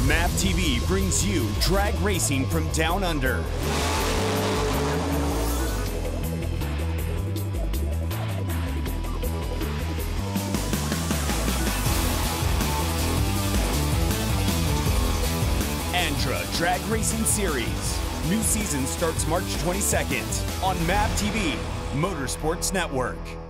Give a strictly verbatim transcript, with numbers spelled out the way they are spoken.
MAVTV brings you drag racing from down under. ANDRA Drag Racing Series. New season starts March twenty-second on MAVTV, Motorsports Network.